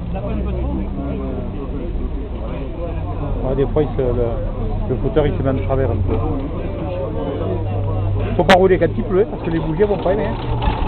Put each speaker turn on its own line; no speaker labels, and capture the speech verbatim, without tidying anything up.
Ouais, des fois, il se, le, le footeur il se met de travers un peu. Faut pas rouler quand il pleut parce que les bougies vont pas aimer.